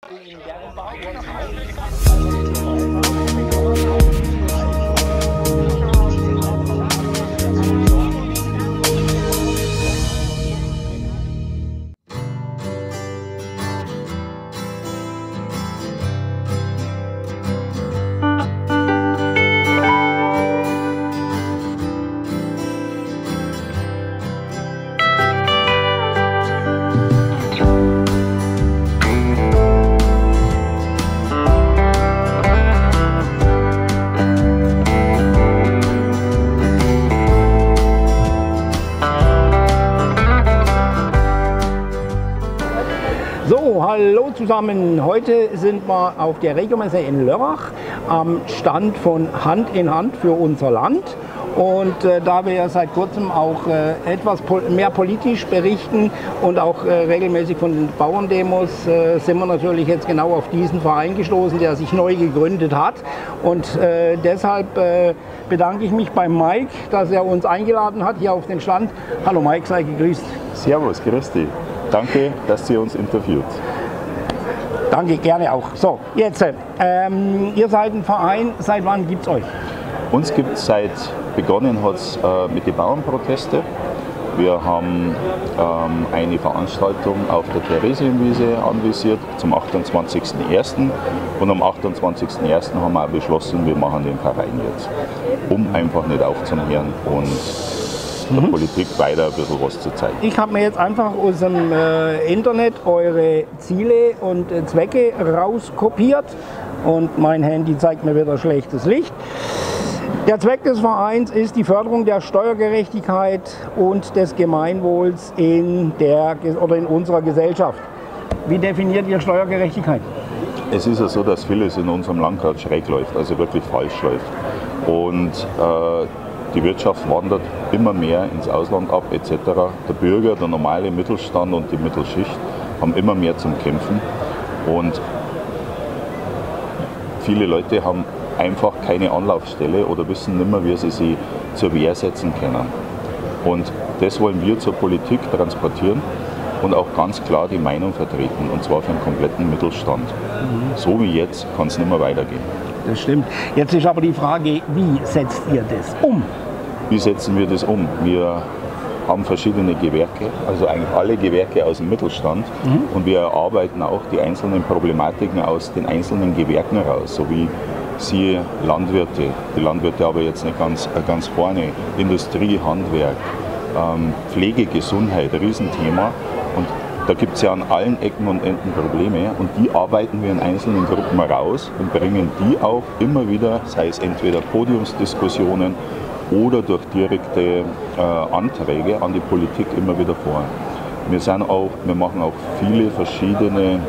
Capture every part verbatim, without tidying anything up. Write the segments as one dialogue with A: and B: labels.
A: So, hallo zusammen. Heute sind wir auf der Regiomesse in Lörrach am Stand von Hand in Hand für unser Land. Und äh, da wir ja seit kurzem auch äh, etwas pol mehr politisch berichten und auch äh, regelmäßig von den Bauerndemos, äh, sind wir natürlich jetzt genau auf diesen Verein gestoßen, der sich neu gegründet hat. Und äh, deshalb äh, bedanke ich mich bei Mike, dass er uns eingeladen hat hier auf den Stand. Hallo Mike, sei gegrüßt.
B: Servus, grüß dich. Danke, dass ihr uns interviewt.
A: Danke, gerne auch. So, jetzt, ähm, ihr seid ein Verein, seit wann gibt es euch?
B: Uns gibt es seit, begonnen hat es äh, mit den Bauernprotesten. Wir haben ähm, eine Veranstaltung auf der Theresienwiese anvisiert zum achtundzwanzigsten ersten und am achtundzwanzigsten ersten haben wir auch beschlossen, wir machen den Verein jetzt, um einfach nicht aufzuhören und der mhm. Politik weiter ein bisschen was zu zeigen.
A: Ich habe mir jetzt einfach aus dem äh, Internet eure Ziele und äh, Zwecke rauskopiert und mein Handy zeigt mir wieder schlechtes Licht. Der Zweck des Vereins ist die Förderung der Steuergerechtigkeit und des Gemeinwohls in, der, oder in unserer Gesellschaft. Wie definiert ihr Steuergerechtigkeit?
B: Es ist ja so, dass vieles in unserem Land gerade schräg läuft, also wirklich falsch läuft. Und äh, die Wirtschaft wandert immer mehr ins Ausland ab et cetera. Der Bürger, der normale Mittelstand und die Mittelschicht haben immer mehr zum Kämpfen. Und viele Leute haben einfach keine Anlaufstelle oder wissen nicht mehr, wie sie sich zur Wehr setzen können. Und das wollen wir zur Politik transportieren und auch ganz klar die Meinung vertreten, und zwar für den kompletten Mittelstand. Mhm. So wie jetzt kann es nicht mehr weitergehen.
A: Das stimmt. Jetzt ist aber die Frage, wie setzt ihr das um?
B: Wie setzen wir das um? Wir haben verschiedene Gewerke, also eigentlich alle Gewerke aus dem Mittelstand, mhm. und wir erarbeiten auch die einzelnen Problematiken aus den einzelnen Gewerken heraus, so wie siehe Landwirte, die Landwirte aber jetzt nicht ganz, ganz vorne, Industrie, Handwerk, ähm, Pflege, Gesundheit, Riesenthema. Und da gibt es ja an allen Ecken und Enden Probleme und die arbeiten wir in einzelnen Gruppen raus und bringen die auch immer wieder, sei es entweder Podiumsdiskussionen oder durch direkte äh, Anträge an die Politik immer wieder vor. Wir, sind auch, wir machen auch viele verschiedene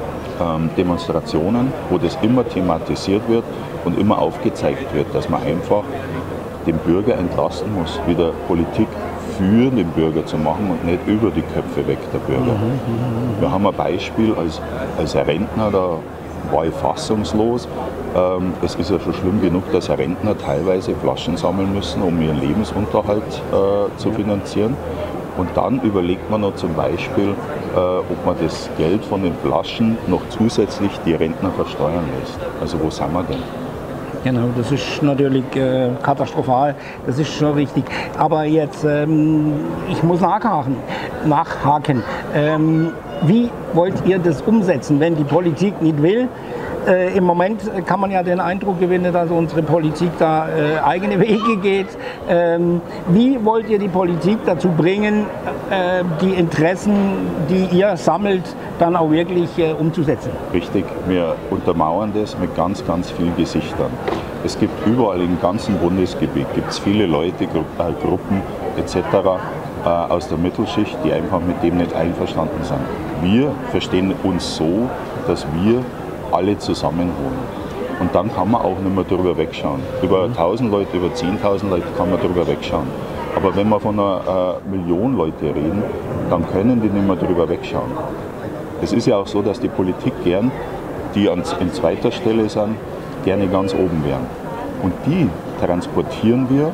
B: ähm, Demonstrationen, wo das immer thematisiert wird und immer aufgezeigt wird, dass man einfach den Bürger entlasten muss, wieder Politik für den Bürger zu machen und nicht über die Köpfe weg der Bürger. Wir haben ein Beispiel als, als Rentner, da war ich fassungslos. Ähm, es ist ja schon schlimm genug, dass Rentner teilweise Flaschen sammeln müssen, um ihren Lebensunterhalt äh, zu finanzieren. Und dann überlegt man noch zum Beispiel, äh, ob man das Geld von den Flaschen noch zusätzlich die Rentner versteuern lässt. Also wo sind wir denn?
A: Genau, das ist natürlich äh, katastrophal, das ist schon richtig. Aber jetzt, ähm, ich muss nachhaken. nachhaken. Ähm, wie wollt ihr das umsetzen, wenn die Politik nicht will? Äh, Im Moment kann man ja den Eindruck gewinnen, dass unsere Politik da äh, eigene Wege geht. Ähm, wie wollt ihr die Politik dazu bringen, äh, die Interessen, die ihr sammelt, dann auch wirklich äh, umzusetzen?
B: Richtig, wir untermauern das mit ganz, ganz vielen Gesichtern. Es gibt überall im ganzen Bundesgebiet gibt's viele Leute, Gru äh, Gruppen et cetera äh, aus der Mittelschicht, die einfach mit dem nicht einverstanden sind. Wir verstehen uns so, dass wir alle zusammenholen. Und dann kann man auch nicht mehr drüber wegschauen. Über tausend Leute, über zehntausend Leute kann man drüber wegschauen. Aber wenn wir von einer äh, Million Leute reden, dann können die nicht mehr drüber wegschauen. Es ist ja auch so, dass die Politik gern, die an, in zweiter Stelle sind, gerne ganz oben wären. Und die transportieren wir,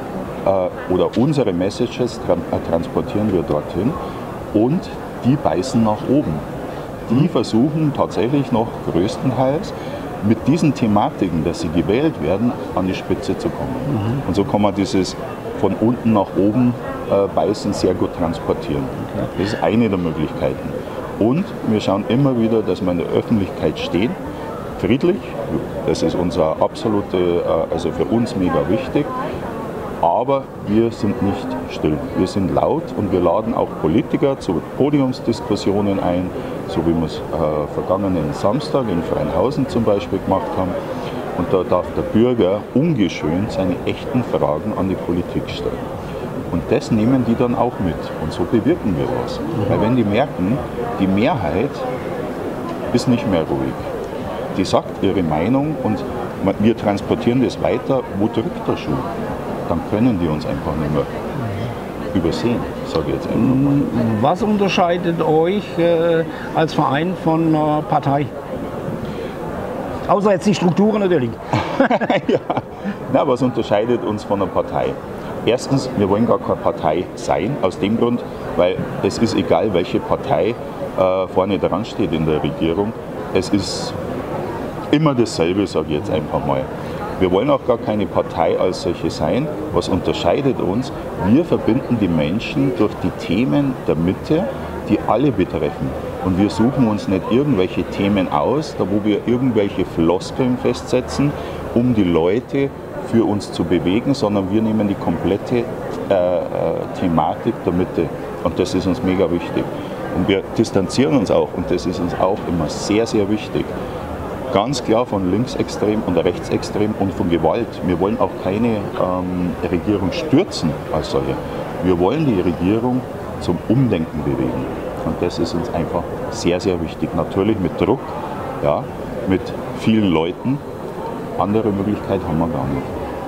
B: äh, oder unsere Messages tra äh, transportieren wir dorthin und die beißen nach oben. die versuchen tatsächlich noch größtenteils mit diesen Thematiken, dass sie gewählt werden, an die Spitze zu kommen. Mhm. Und so kann man dieses von unten nach oben äh, beißen sehr gut transportieren. Okay. Das ist eine der Möglichkeiten. Und wir schauen immer wieder, dass wir in der Öffentlichkeit stehen, friedlich. Das ist unser absolute, äh, also für uns mega wichtig. Aber wir sind nicht still. Wir sind laut und wir laden auch Politiker zu Podiumsdiskussionen ein, so wie wir es äh, vergangenen Samstag in Freienhausen zum Beispiel gemacht haben. Und da darf der Bürger ungeschönt seine echten Fragen an die Politik stellen. Und das nehmen die dann auch mit. Und so bewirken wir was. Mhm. Weil wenn die merken, die Mehrheit ist nicht mehr ruhig. Die sagt ihre Meinung und wir transportieren das weiter, wo drückt der Schuh? Dann können die uns einfach nicht mehr übersehen, sage ich jetzt einfach mal.
A: Was unterscheidet euch äh, als Verein von einer Partei? Außer jetzt die Strukturen natürlich.
B: Ja. Na, was unterscheidet uns von einer Partei? Erstens, wir wollen gar keine Partei sein, aus dem Grund, weil es ist egal, welche Partei äh, vorne dran steht in der Regierung. Es ist immer dasselbe, sage ich jetzt einfach mal. Wir wollen auch gar keine Partei als solche sein. Was unterscheidet uns? Wir verbinden die Menschen durch die Themen der Mitte, die alle betreffen. Und wir suchen uns nicht irgendwelche Themen aus, da wo wir irgendwelche Floskeln festsetzen, um die Leute für uns zu bewegen, sondern wir nehmen die komplette äh, äh, Thematik der Mitte. Und das ist uns mega wichtig. Und wir distanzieren uns auch, und das ist uns auch immer sehr, sehr wichtig, ganz klar von linksextrem und rechtsextrem und von Gewalt. Wir wollen auch keine ähm, Regierung stürzen als solche. Wir wollen die Regierung zum Umdenken bewegen. Und das ist uns einfach sehr, sehr wichtig. Natürlich mit Druck, ja, mit vielen Leuten. Andere Möglichkeit haben wir gar nicht.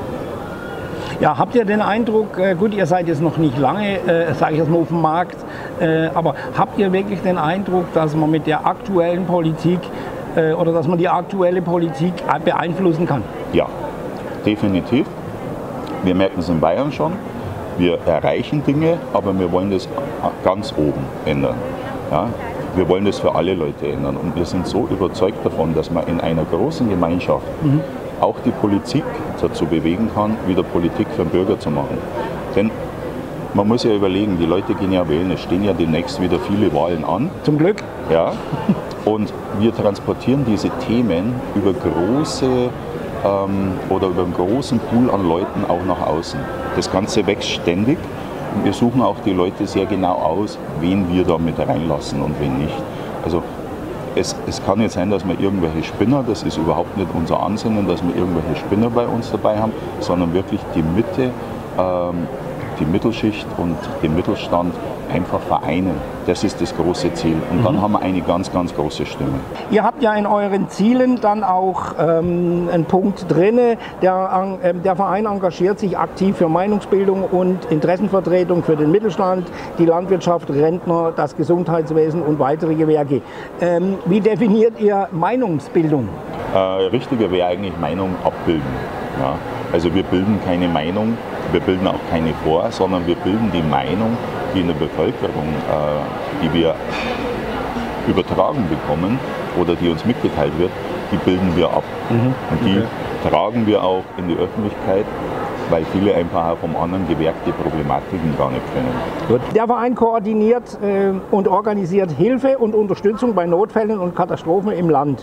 A: Ja, habt ihr den Eindruck, äh, gut, ihr seid jetzt noch nicht lange, äh, sage ich jetzt mal, auf dem Markt, äh, aber habt ihr wirklich den Eindruck, dass man mit der aktuellen Politik äh, oder dass man die aktuelle Politik beeinflussen kann?
B: Ja, definitiv. Wir merken es in Bayern schon. Wir erreichen Dinge, aber wir wollen das ganz oben ändern. Ja? Wir wollen das für alle Leute ändern. Und wir sind so überzeugt davon, dass man in einer großen Gemeinschaft mhm. auch die Politik dazu bewegen kann, wieder Politik für den Bürger zu machen. Denn man muss ja überlegen, die Leute gehen ja wählen, es stehen ja demnächst wieder viele Wahlen an.
A: Zum Glück.
B: Ja. Und wir transportieren diese Themen über große ähm, oder über einen großen Pool an Leuten auch nach außen. Das Ganze wächst ständig. Und wir suchen auch die Leute sehr genau aus, wen wir da mit reinlassen und wen nicht. Also es, es kann nicht sein, dass wir irgendwelche Spinner, das ist überhaupt nicht unser Ansinnen, dass wir irgendwelche Spinner bei uns dabei haben, sondern wirklich die Mitte, ähm, die Mittelschicht und den Mittelstand einfach vereinen. Das ist das große Ziel. Und dann mhm. haben wir eine ganz, ganz große Stimme.
A: Ihr habt ja in euren Zielen dann auch ähm, einen Punkt drin. Der, äh, der Verein engagiert sich aktiv für Meinungsbildung und Interessenvertretung für den Mittelstand, die Landwirtschaft, Rentner, das Gesundheitswesen und weitere Gewerke. Ähm, wie definiert ihr Meinungsbildung?
B: Äh, richtiger wäre eigentlich Meinung abbilden. Ja. Also wir bilden keine Meinung, wir bilden auch keine vor, sondern wir bilden die Meinung, die in der Bevölkerung, äh, die wir übertragen bekommen oder die uns mitgeteilt wird, die bilden wir ab. Mhm. Und die okay. tragen wir auch in die Öffentlichkeit, weil viele einfach auch vom anderen Gewerk die Problematiken gar nicht kennen.
A: Gut. Der Verein koordiniert äh, und organisiert Hilfe und Unterstützung bei Notfällen und Katastrophen im Land.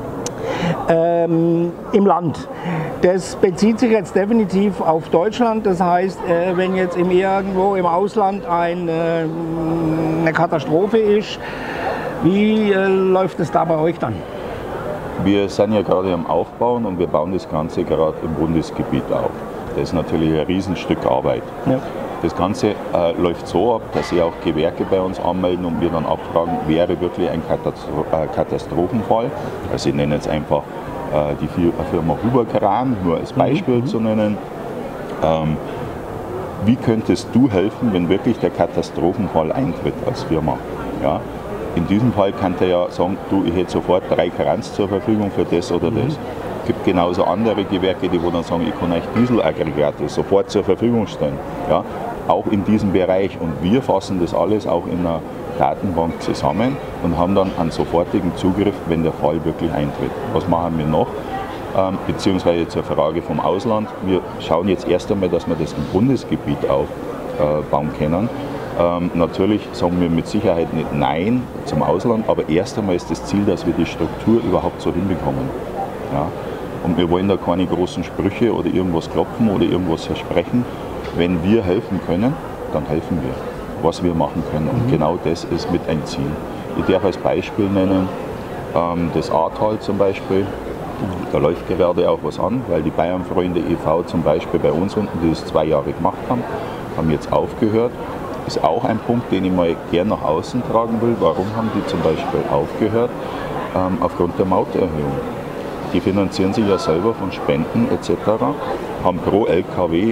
A: Ähm, im Land. Das bezieht sich jetzt definitiv auf Deutschland. Das heißt, äh, wenn jetzt im irgendwo im Ausland ein, äh, eine Katastrophe ist, wie äh, läuft es da bei euch dann?
B: Wir sind ja gerade am Aufbauen und wir bauen das Ganze gerade im Bundesgebiet auf. Das ist natürlich ein Riesenstück Arbeit. Ja. Das Ganze äh, läuft so ab, dass sie auch Gewerke bei uns anmelden und wir dann abfragen, wäre wirklich ein Katastro äh, Katastrophenfall. Also ich nenne jetzt einfach äh, die Firma Huber-Kran, nur als Beispiel mhm. zu nennen. Ähm, wie könntest du helfen, wenn wirklich der Katastrophenfall eintritt als Firma? Ja? In diesem Fall kann der ja sagen, du, ich hätte sofort drei Krans zur Verfügung für das oder mhm. das. Es gibt genauso andere Gewerke, die wo dann sagen, ich kann euch Dieselaggregate sofort zur Verfügung stellen. Ja? auch in diesem Bereich. Und wir fassen das alles auch in einer Datenbank zusammen und haben dann einen sofortigen Zugriff, wenn der Fall wirklich eintritt. Was machen wir noch? Ähm, beziehungsweise zur Frage vom Ausland. Wir schauen jetzt erst einmal, dass wir das im Bundesgebiet aufbauen können. Ähm, natürlich sagen wir mit Sicherheit nicht Nein zum Ausland, aber erst einmal ist das Ziel, dass wir die Struktur überhaupt so hinbekommen. Ja? Und wir wollen da keine großen Sprüche oder irgendwas klopfen oder irgendwas versprechen. Wenn wir helfen können, dann helfen wir, was wir machen können. Und genau das ist mit ein Ziel. Ich darf als Beispiel nennen, ähm, das Ahrtal zum Beispiel. Da läuft gerade auch was an, weil die Bayernfreunde e V zum Beispiel bei uns unten, die das zwei Jahre gemacht haben, haben jetzt aufgehört. Ist auch ein Punkt, den ich mal gern nach außen tragen will. Warum haben die zum Beispiel aufgehört? Ähm, aufgrund der Mauterhöhung. Die finanzieren sich ja selber von Spenden et cetera, haben pro L K W,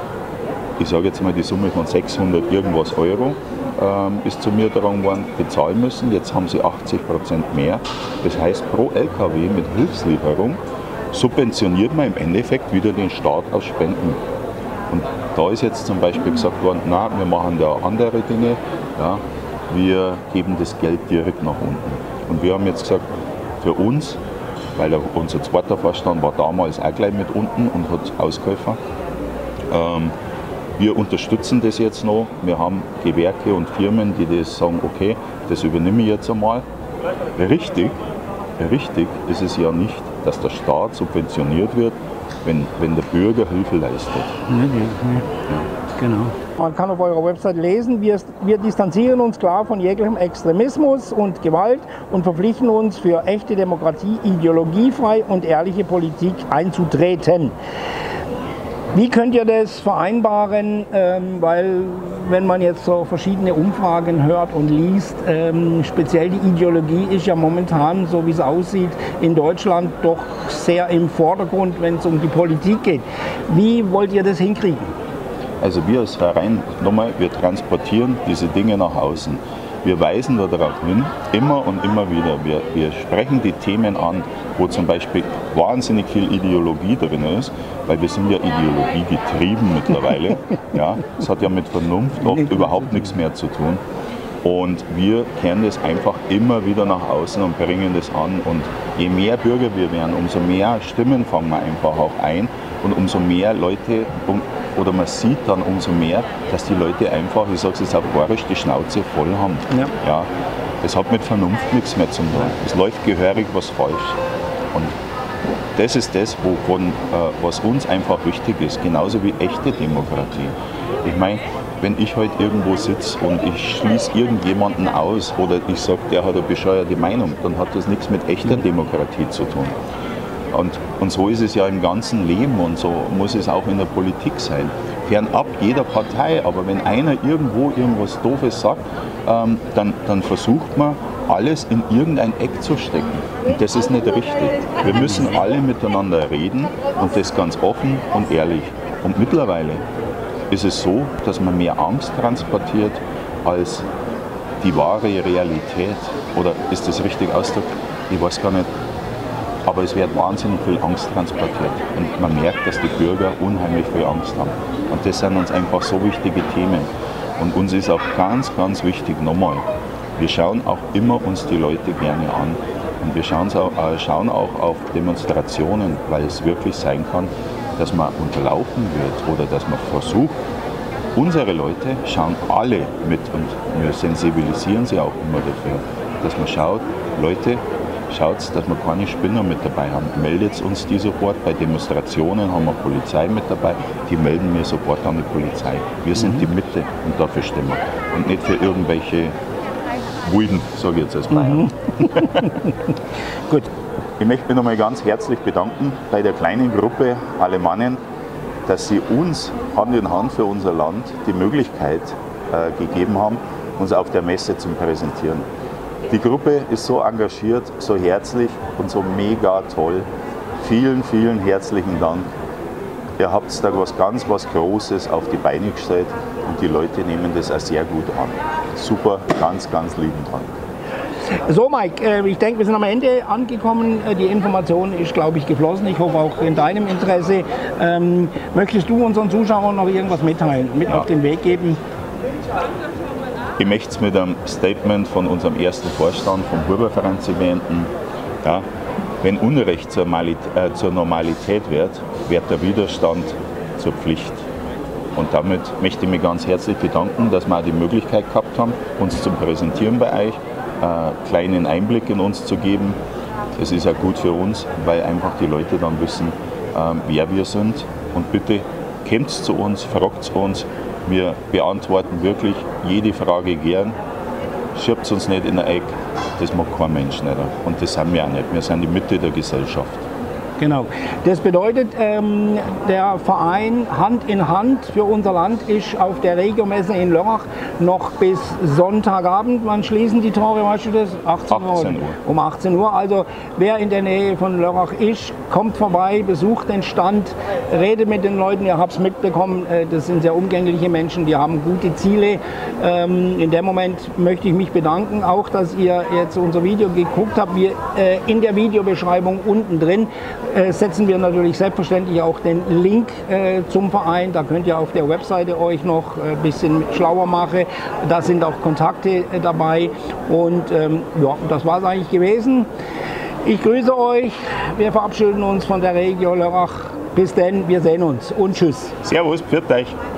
B: ich sage jetzt mal die Summe von sechshundert irgendwas Euro, ähm, ist zu mir getragen worden, bezahlen müssen. Jetzt haben sie achtzig Prozent mehr. Das heißt, pro L K W mit Hilfslieferung subventioniert man im Endeffekt wieder den Staat aus Spenden. Und da ist jetzt zum Beispiel gesagt worden, na, wir machen da andere Dinge, ja, wir geben das Geld direkt nach unten. Und wir haben jetzt gesagt, für uns, weil der, unser zweiter Vorstand war damals auch gleich mit unten und hat ausgeholfen, ähm, wir unterstützen das jetzt noch. Wir haben Gewerke und Firmen, die das sagen, okay, das übernehme ich jetzt einmal. Richtig, richtig ist es ja nicht, dass der Staat subventioniert wird, wenn, wenn der Bürger Hilfe leistet.
A: Nee, nee, nee. Ja. Genau. Man kann auf eurer Website lesen, wir, wir distanzieren uns klar von jeglichem Extremismus und Gewalt und verpflichten uns für echte Demokratie, ideologiefrei und ehrliche Politik einzutreten. Wie könnt ihr das vereinbaren, ähm, weil wenn man jetzt so verschiedene Umfragen hört und liest, ähm, speziell die Ideologie ist ja momentan, so wie es aussieht, in Deutschland doch sehr im Vordergrund, wenn es um die Politik geht. Wie wollt ihr das hinkriegen?
B: Also wir als Verein, nochmal, wir transportieren diese Dinge nach außen. Wir weisen darauf hin, immer und immer wieder. Wir, wir sprechen die Themen an, wo zum Beispiel wahnsinnig viel Ideologie drin ist, weil wir sind ja ideologiegetrieben mittlerweile. Ja, es hat ja mit Vernunft oft überhaupt nichts mehr zu tun. Und wir kehren das einfach immer wieder nach außen und bringen das an. Und je mehr Bürger wir werden, umso mehr Stimmen fangen wir einfach auch ein. Und umso mehr Leute, oder man sieht dann umso mehr, dass die Leute einfach, ich sage es jetzt auf Bayerisch, die Schnauze voll haben. Ja. Ja, das hat mit Vernunft nichts mehr zu tun. Es läuft gehörig was falsch. Und das ist das, wovon, äh, was uns einfach wichtig ist, genauso wie echte Demokratie. Ich meine, wenn ich heute irgendwo sitze und ich schließe irgendjemanden aus oder ich sage, der hat eine bescheuerte Meinung, dann hat das nichts mit echter Demokratie zu tun. Und, und so ist es ja im ganzen Leben und so muss es auch in der Politik sein. Fernab jeder Partei, aber wenn einer irgendwo irgendwas Doofes sagt, ähm, dann, dann versucht man, alles in irgendein Eck zu stecken. Und das ist nicht richtig. Wir müssen alle miteinander reden und das ganz offen und ehrlich. Und mittlerweile ist es so, dass man mehr Angst transportiert als die wahre Realität. Oder ist das richtig ausgedrückt? Ich weiß gar nicht. Aber es wird wahnsinnig viel Angst transportiert. Und man merkt, dass die Bürger unheimlich viel Angst haben. Und das sind uns einfach so wichtige Themen. Und uns ist auch ganz, ganz wichtig, nochmal, wir schauen auch immer uns die Leute gerne an. Und wir schauen auch, äh, schauen auch auf Demonstrationen, weil es wirklich sein kann, dass man unterlaufen wird oder dass man versucht, unsere Leute schauen alle mit und wir sensibilisieren sie auch immer dafür, dass man schaut, Leute, schaut, dass wir keine Spinner mit dabei haben. Meldet uns die sofort. Bei Demonstrationen haben wir Polizei mit dabei. Die melden mir sofort an die Polizei. Wir sind mhm. die Mitte und dafür stimmen wir. Und nicht für irgendwelche Wilden, sage ich jetzt als Bayern. Mhm. Gut. Ich möchte mich nochmal ganz herzlich bedanken bei der kleinen Gruppe Alemannen, dass sie uns Hand in Hand für unser Land die Möglichkeit äh, gegeben haben, uns auf der Messe zu präsentieren. Die Gruppe ist so engagiert, so herzlich und so mega toll. Vielen, vielen herzlichen Dank. Ihr habt da was ganz was Großes auf die Beine gestellt und die Leute nehmen das auch sehr gut an. Super, ganz, ganz lieben Dank.
A: So Mike, äh, ich denke, wir sind am Ende angekommen. Äh, die Information ist, glaube ich, geflossen. Ich hoffe auch in deinem Interesse. Ähm, möchtest du unseren Zuschauern noch irgendwas mitteilen, mit ja. auf den Weg geben?
B: Ich möchte es mit einem Statement von unserem ersten Vorstand vom Huber-Verein zu beenden. Ja, wenn Unrecht zur, Malit äh, zur Normalität wird, wird der Widerstand zur Pflicht. Und damit möchte ich mich ganz herzlich bedanken, dass wir auch die Möglichkeit gehabt haben, uns zu präsentieren bei euch, äh, kleinen Einblick in uns zu geben. Es ist ja gut für uns, weil einfach die Leute dann wissen, äh, wer wir sind. Und bitte kommt zu uns, fragt uns. Wir beantworten wirklich jede Frage gern. Schiebt uns nicht in der Ecke, das mag kein Mensch nicht. Und das sind wir auch nicht. Wir sind die Mitte der Gesellschaft.
A: Genau. Das bedeutet, ähm, der Verein Hand in Hand für unser Land ist auf der Regiomesse in Lörrach noch bis Sonntagabend. Wann schließen die Tore, weißt du das? achtzehn Uhr.
B: achtzehn Uhr.
A: Um achtzehn Uhr. Also wer in der Nähe von Lörrach ist, kommt vorbei, besucht den Stand, redet mit den Leuten. Ihr habt es mitbekommen, äh, das sind sehr umgängliche Menschen, die haben gute Ziele. Ähm, in dem Moment möchte ich mich bedanken, auch dass ihr jetzt unser Video geguckt habt. Wir, äh, in der Videobeschreibung unten drin Äh, setzen wir natürlich selbstverständlich auch den Link äh, zum Verein. Da könnt ihr auf der Webseite euch noch ein äh, bisschen schlauer machen. Da sind auch Kontakte äh, dabei. Und ähm, ja, das war es eigentlich gewesen. Ich grüße euch. Wir verabschieden uns von der Regio Lörrach. Bis denn, wir sehen uns und tschüss.
B: Servus, pfiat euch.